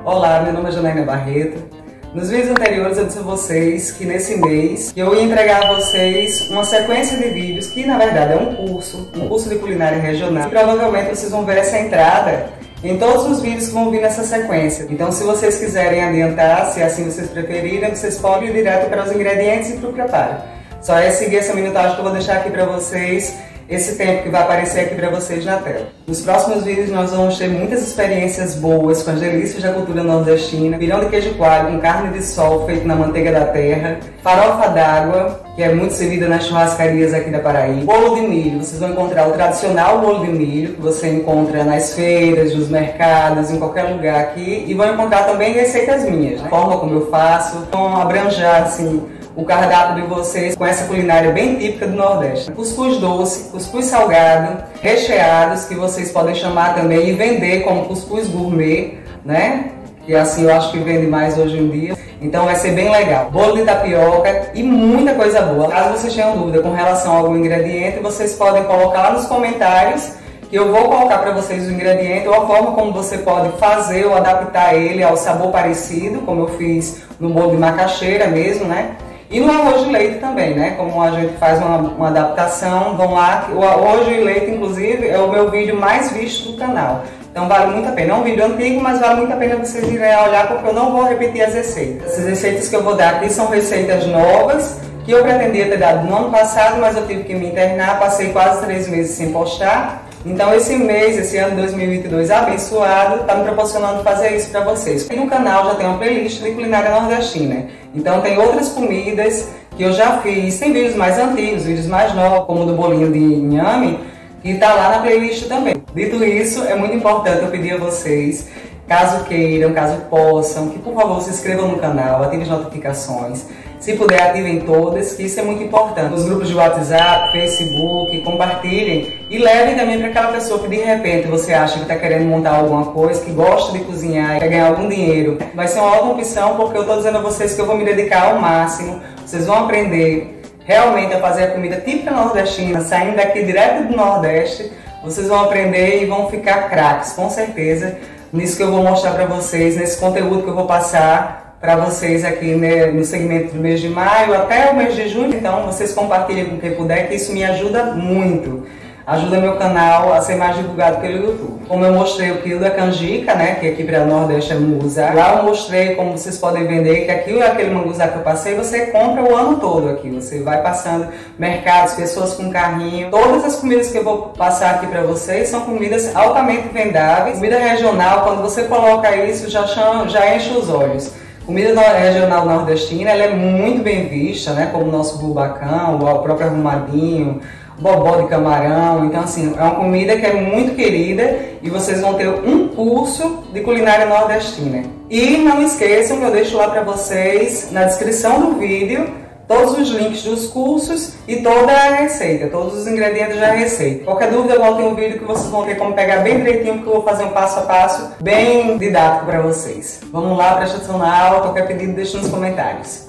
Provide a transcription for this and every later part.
Olá, meu nome é Janaína Barreto. Nos vídeos anteriores eu disse a vocês que nesse mês eu ia entregar a vocês uma sequência de vídeos que na verdade é um curso de culinária regional. E provavelmente vocês vão ver essa entrada em todos os vídeos que vão vir nessa sequência. Então se vocês quiserem adiantar, se assim vocês preferirem, vocês podem ir direto para os ingredientes e para o preparo. Só é seguir essa minutagem que eu vou deixar aqui para vocês, esse tempo que vai aparecer aqui para vocês na tela. Nos próximos vídeos nós vamos ter muitas experiências boas com as delícias da cultura nordestina, pirão de queijo coalho com carne de sol feito na manteiga da terra, farofa d'água, que é muito servida nas churrascarias aqui da Paraíba, bolo de milho. Vocês vão encontrar o tradicional bolo de milho, que você encontra nas feiras, nos mercados, em qualquer lugar aqui, e vão encontrar também receitas minhas, a forma como eu faço, vão abranjar assim o cardápio de vocês com essa culinária bem típica do Nordeste. Cuscuz doce, cuscuz salgado, recheados, que vocês podem chamar também e vender como cuscuz gourmet, né? Que assim eu acho que vende mais hoje em dia. Então vai ser bem legal. Bolo de tapioca e muita coisa boa. Caso vocês tenham dúvida com relação a algum ingrediente, vocês podem colocar lá nos comentários, que eu vou colocar para vocês o ingrediente ou a forma como você pode fazer ou adaptar ele ao sabor parecido, como eu fiz no bolo de macaxeira mesmo, né? E no arroz de leite também, né? Como a gente faz uma adaptação, vão lá. O arroz de leite, inclusive, é o meu vídeo mais visto do canal. Então vale muito a pena. É um vídeo antigo, mas vale muito a pena vocês irem olhar, porque eu não vou repetir as receitas. Essas receitas que eu vou dar aqui são receitas novas, que eu pretendia ter dado no ano passado, mas eu tive que me internar, passei quase 3 meses sem postar. Então esse mês, esse ano 2022 abençoado, está me proporcionando fazer isso para vocês. E no canal já tem uma playlist de culinária nordestina. Então tem outras comidas que eu já fiz, tem vídeos mais antigos, vídeos mais novos, como o do bolinho de inhame, que está lá na playlist também. Dito isso, é muito importante eu pedir a vocês, caso queiram, caso possam, que por favor se inscrevam no canal, ativem as notificações. Se puder, ativem todas, que isso é muito importante. Os grupos de WhatsApp, Facebook, compartilhem e levem também para aquela pessoa que de repente você acha que está querendo montar alguma coisa, que gosta de cozinhar e quer ganhar algum dinheiro. Vai ser uma ótima opção, porque eu estou dizendo a vocês que eu vou me dedicar ao máximo. Vocês vão aprender realmente a fazer a comida típica nordestina, saindo daqui direto do Nordeste. Vocês vão aprender e vão ficar craques, com certeza, nisso que eu vou mostrar para vocês, nesse conteúdo que eu vou passar para vocês aqui, né, no segmento do mês de maio até o mês de junho. Então vocês compartilhem com quem puder, que isso me ajuda muito. Ajuda meu canal a ser mais divulgado pelo YouTube. Como eu mostrei o quilo da canjica, né, que aqui para o Nordeste é munguzá. Lá eu mostrei como vocês podem vender, que aquilo é aquele munguzá que eu passei, você compra o ano todo aqui. Você vai passando mercados, pessoas com carrinho. Todas as comidas que eu vou passar aqui para vocês são comidas altamente vendáveis. Comida regional, quando você coloca isso, já enche os olhos. Comida regional nordestina, ela é muito bem vista, né? Como o nosso rubacão, o próprio arrumadinho, bobó de camarão. Então, assim, é uma comida que é muito querida e vocês vão ter um curso de culinária nordestina. E não esqueçam que eu deixo lá para vocês, na descrição do vídeo, todos os links dos cursos e toda a receita, todos os ingredientes da receita. Qualquer dúvida, voltem um vídeo que vocês vão ter como pegar bem direitinho, porque eu vou fazer um passo a passo bem didático para vocês. Vamos lá, presta atenção na aula, qualquer pedido deixa nos comentários.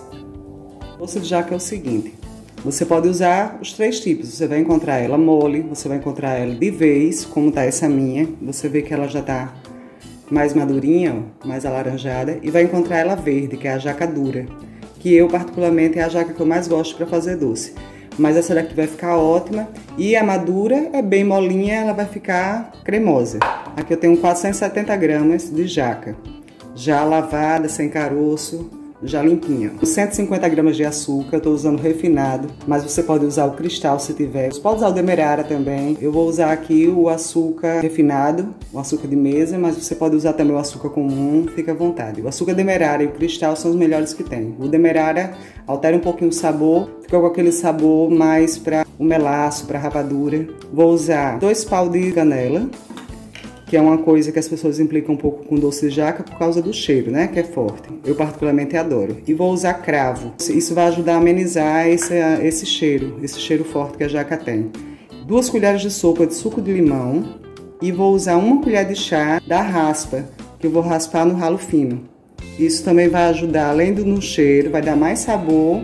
O doce de jaca é o seguinte, você pode usar os 3 tipos, você vai encontrar ela mole, você vai encontrar ela de vez, como tá essa minha, você vê que ela já tá mais madurinha, ó, mais alaranjada, e vai encontrar ela verde, que é a jaca dura, que eu particularmente é a jaca que eu mais gosto para fazer doce. Mas essa daqui vai ficar ótima e a madura é bem molinha, ela vai ficar cremosa. Aqui eu tenho 470 gramas de jaca, já lavada, sem caroço, já limpinha. 150 gramas de açúcar, eu estou usando refinado, mas você pode usar o cristal se tiver. Você pode usar o demerara também. Eu vou usar aqui o açúcar refinado, o açúcar de mesa, mas você pode usar também o açúcar comum, fica à vontade. O açúcar demerara e o cristal são os melhores que tem. O demerara altera um pouquinho o sabor, fica com aquele sabor mais para o melaço, para rapadura. Vou usar 2 paus de canela, que é uma coisa que as pessoas implicam um pouco com doce de jaca por causa do cheiro, né, que é forte. Eu particularmente adoro. E vou usar cravo. Isso vai ajudar a amenizar esse cheiro forte que a jaca tem. 2 colheres de sopa de suco de limão e vou usar 1 colher de chá da raspa, que eu vou raspar no ralo fino. Isso também vai ajudar, além do no cheiro, vai dar mais sabor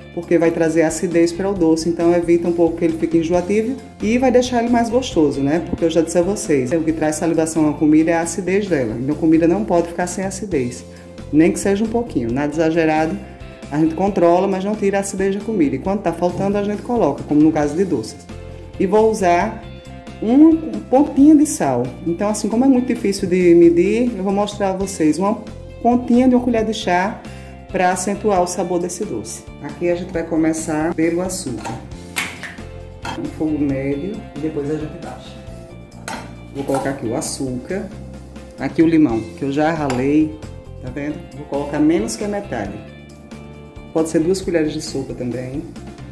porque vai trazer acidez para o doce, então evita um pouco que ele fique enjoativo e vai deixar ele mais gostoso, né? Porque eu já disse a vocês, o que traz salivação à comida é a acidez dela, então a comida não pode ficar sem acidez, nem que seja um pouquinho, nada exagerado. A gente controla, mas não tira a acidez da comida. E quando tá faltando, a gente coloca, como no caso de doces. E vou usar uma pontinha de sal. Então, assim, como é muito difícil de medir, eu vou mostrar a vocês uma pontinha de uma colher de chá para acentuar o sabor desse doce. Aqui a gente vai começar pelo açúcar. Um fogo médio e depois a gente baixa. Vou colocar aqui o açúcar. Aqui o limão, que eu já ralei, tá vendo? Vou colocar menos que a metade. Pode ser 2 colheres de sopa também.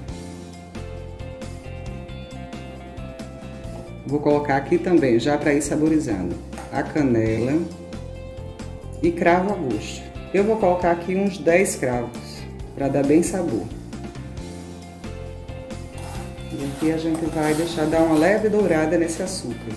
Vou colocar aqui também, já para ir saborizando, a canela e cravo a gosto. Eu vou colocar aqui uns 10 cravos, para dar bem sabor. E aqui a gente vai deixar dar uma leve dourada nesse açúcar.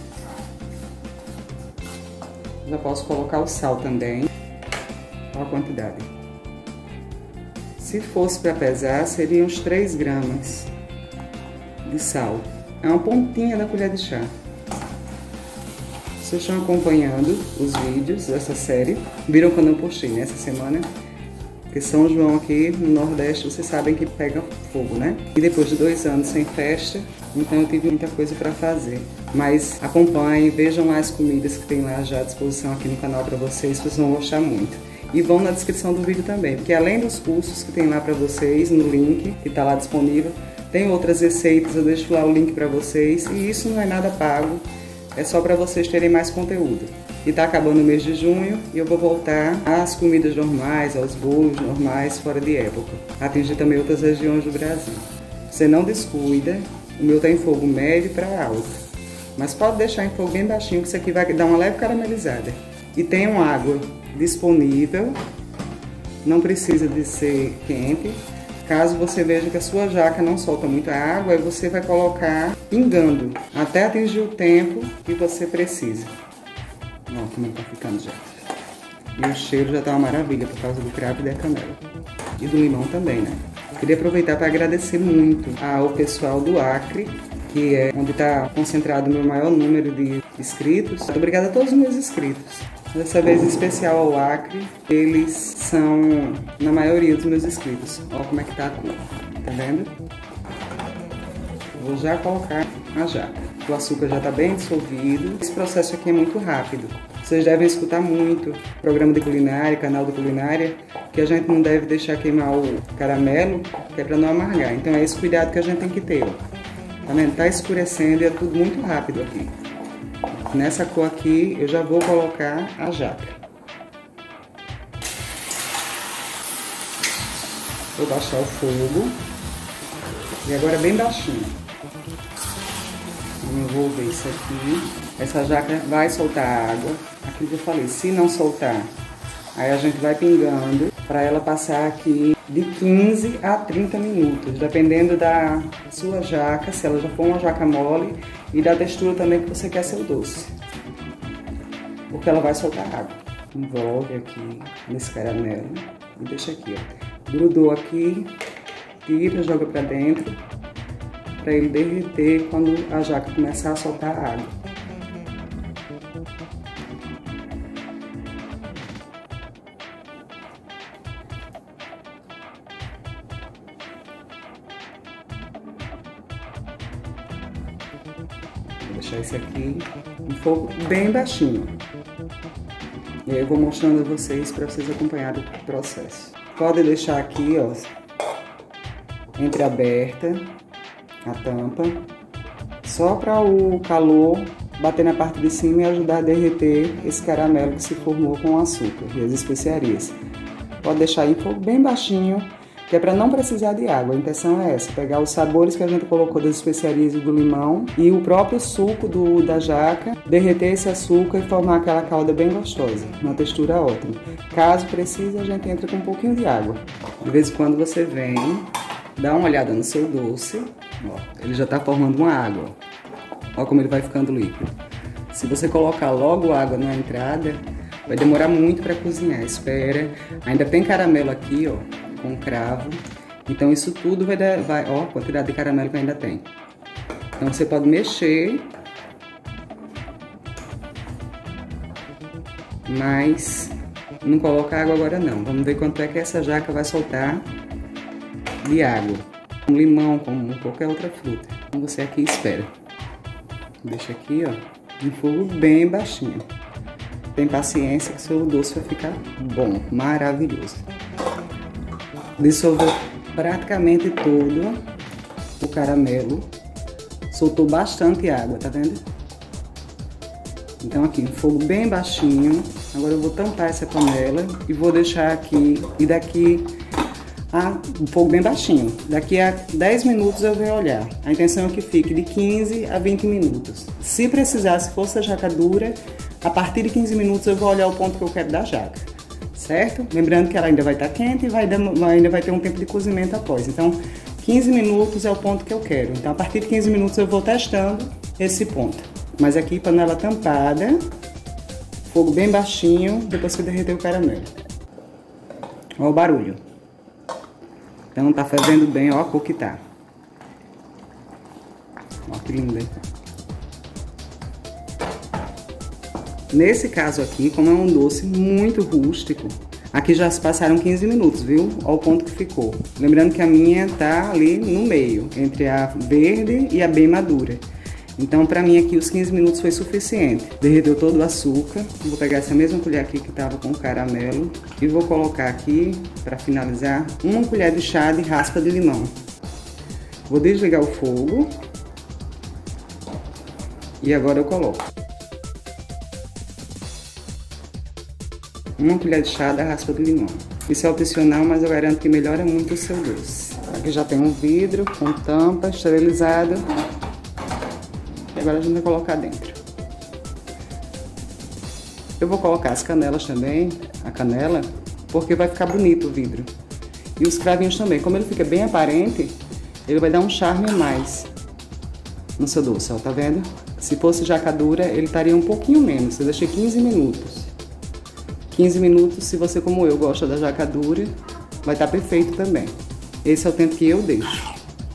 Já posso colocar o sal também, olha a quantidade. Se fosse para pesar, seriam uns 3 gramas de sal. É uma pontinha da colher de chá. Vocês estão acompanhando os vídeos dessa série. Viram quando eu postei nessa semana? Porque São João aqui no Nordeste, vocês sabem que pega fogo, né? E depois de 2 anos sem festa, então eu tive muita coisa para fazer. Mas acompanhem, vejam lá as comidas que tem lá já à disposição aqui no canal para vocês, vocês vão gostar muito. E vão na descrição do vídeo também, porque além dos cursos que tem lá para vocês, no link que está lá disponível, tem outras receitas, eu deixo lá o link para vocês, e isso não é nada pago, é só para vocês terem mais conteúdo. E tá acabando o mês de junho e eu vou voltar às comidas normais, aos bolos normais, fora de época. Atingir também outras regiões do Brasil. Você não descuida, o meu tá em fogo médio para alto, mas pode deixar em fogo bem baixinho, que isso aqui vai dar uma leve caramelizada. E tem uma água disponível, não precisa de ser quente. Caso você veja que a sua jaca não solta muita água, aí você vai colocar pingando até atingir o tempo que você precisa. Olha como ele tá ficando já. E o cheiro já tá uma maravilha por causa do cravo e da canela. E do limão também, né? Queria aproveitar para agradecer muito ao pessoal do Acre, que é onde está concentrado o meu maior número de inscritos. Muito obrigada a todos os meus inscritos. Dessa vez em especial ao Acre, eles são na maioria dos meus inscritos. Olha como é que tá a cor, tá vendo? Vou já colocar a jaca. O açúcar já tá bem dissolvido. Esse processo aqui é muito rápido. Vocês devem escutar muito programa de culinária, canal de culinária, que a gente não deve deixar queimar o caramelo, que é para não amargar. Então é esse cuidado que a gente tem que ter, ó. Tá vendo? Tá escurecendo e é tudo muito rápido aqui. Nessa cor aqui, eu já vou colocar a jaca. Vou baixar o fogo. E agora bem baixinho. Eu vou ver isso aqui. Essa jaca vai soltar água. Aquilo que eu falei, se não soltar, aí a gente vai pingando para ela passar aqui de 15 a 30 minutos, dependendo da sua jaca, se ela já for uma jaca mole, e da textura também que você quer seu doce. Porque ela vai soltar água. Envolve aqui nesse caramelo e deixa aqui, ó. Grudou aqui, tira, joga pra dentro, para ele derreter quando a jaca começar a soltar água. Vou deixar esse aqui em fogo bem baixinho. E aí eu vou mostrando a vocês para vocês acompanharem o processo. Pode deixar aqui, ó, entreaberta a tampa, só para o calor bater na parte de cima e ajudar a derreter esse caramelo que se formou com o açúcar e as especiarias. Pode deixar em fogo bem baixinho, que é para não precisar de água. A intenção é essa, pegar os sabores que a gente colocou das especiarias e do limão e o próprio suco da jaca, derreter esse açúcar e formar aquela calda bem gostosa, uma textura ótima. Caso precise, a gente entra com um pouquinho de água. De vez em quando você vem, dá uma olhada no seu doce, ó, ele já está formando uma água, ó como ele vai ficando líquido. Se você colocar logo água na entrada, vai demorar muito para cozinhar, espera. Ainda tem caramelo aqui, ó, com cravo, Então isso tudo ó, a quantidade de caramelo que ainda tem. Então você pode mexer, mas não coloca água agora não. Vamos ver quanto é que essa jaca vai soltar de água. Um limão, como qualquer outra fruta. Então você aqui espera. Deixa aqui, ó, em fogo bem baixinho. Tem paciência que seu doce vai ficar bom, maravilhoso. Dissolveu praticamente todo o caramelo. Soltou bastante água, tá vendo? Então aqui, em fogo bem baixinho. Agora eu vou tampar essa panela e vou deixar aqui, e daqui um fogo bem baixinho. Daqui a 10 minutos eu vou olhar. A intenção é que fique de 15 a 20 minutos. Se precisar, se fosse a jaca dura, a partir de 15 minutos eu vou olhar o ponto que eu quero da jaca, certo? Lembrando que ela ainda vai estar quente e ainda vai ter um tempo de cozimento após. Então, 15 minutos é o ponto que eu quero. Então, a partir de 15 minutos eu vou testando esse ponto. Mas aqui, panela tampada, fogo bem baixinho, depois que derreter o caramelo. Olha o barulho. Então, tá fervendo bem, ó a cor que tá. Ó que lindo, hein? Nesse caso aqui, como é um doce muito rústico, aqui já se passaram 15 minutos, viu? Olha o ponto que ficou. Lembrando que a minha tá ali no meio, entre a verde e a bem madura. Então, pra mim aqui, os 15 minutos foi suficiente. Derreteu todo o açúcar. Vou pegar essa mesma colher aqui que tava com o caramelo e vou colocar aqui, pra finalizar, 1 colher de chá de raspa de limão. Vou desligar o fogo. E agora eu coloco 1 colher de chá da raspa de limão. Isso é opcional, mas eu garanto que melhora muito o seu doce. Aqui já tem um vidro com tampa, esterilizado. E agora a gente vai colocar dentro. Eu vou colocar as canelas também, a canela, porque vai ficar bonito o vidro. E os cravinhos também. Como ele fica bem aparente, ele vai dar um charme a mais no seu doce, ó, tá vendo? Se fosse jaca dura, ele estaria um pouquinho menos. Eu deixei 15 minutos. 15 minutos, se você, como eu, gosta da jaca dura, vai estar perfeito também. Esse é o tempo que eu deixo.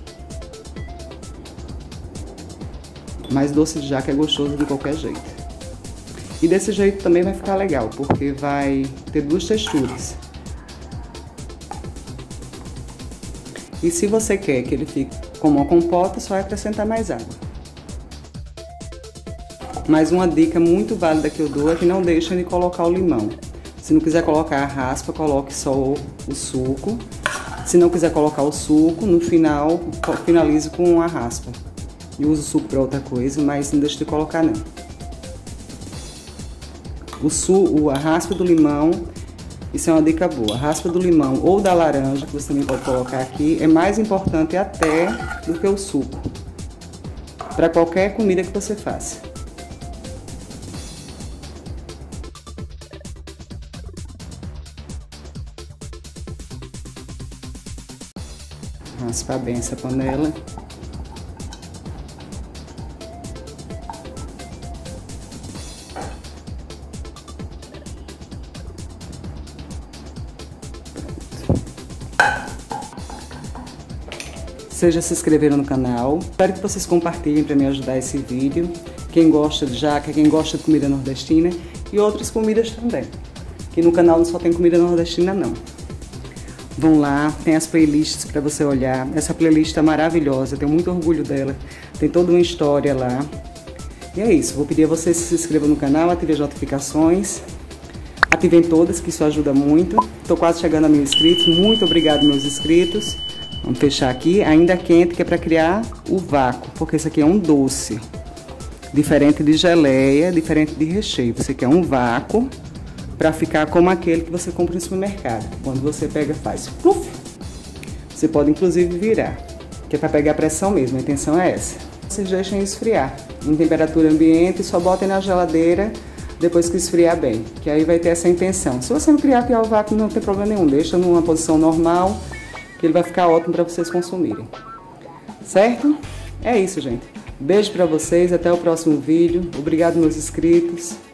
Mas doce de jaca é gostoso de qualquer jeito. E desse jeito também vai ficar legal, porque vai ter 2 texturas. E se você quer que ele fique como uma compota, só acrescentar mais água. Mas uma dica muito válida que eu dou é que não deixem de colocar o limão. Se não quiser colocar a raspa, coloque só o suco. Se não quiser colocar o suco, no final, finalize com a raspa. E use o suco para outra coisa, mas não deixe de colocar não. A raspa do limão, isso é uma dica boa. A raspa do limão ou da laranja, que você também pode colocar aqui, é mais importante até do que o suco. Para qualquer comida que você faça. Raspar bem essa panela. Vocês já se inscreveram no canal. Espero que vocês compartilhem para me ajudar esse vídeo. Quem gosta de jaca, quem gosta de comida nordestina e outras comidas também. Que no canal não só tem comida nordestina não. Vão lá, tem as playlists para você olhar. Essa playlist é maravilhosa, tenho muito orgulho dela. Tem toda uma história lá. E é isso, vou pedir a vocês que se inscrevam no canal, ativem as notificações. Ativem todas, que isso ajuda muito. Estou quase chegando a 1000 inscritos. Muito obrigado, meus inscritos. Vamos fechar aqui, ainda quente, que é para criar o vácuo. Porque esse aqui é um doce. Diferente de geleia, diferente de recheio. Você quer um vácuo para ficar como aquele que você compra no supermercado. Quando você pega, faz pluf. Você pode inclusive virar, que é para pegar a pressão mesmo, a intenção é essa. Vocês deixem esfriar em temperatura ambiente e só botem na geladeira depois que esfriar bem, que aí vai ter essa intenção. Se você não criar o vácuo, não tem problema nenhum, deixa numa posição normal, que ele vai ficar ótimo para vocês consumirem. Certo? É isso, gente. Beijo para vocês, até o próximo vídeo. Obrigado, meus inscritos.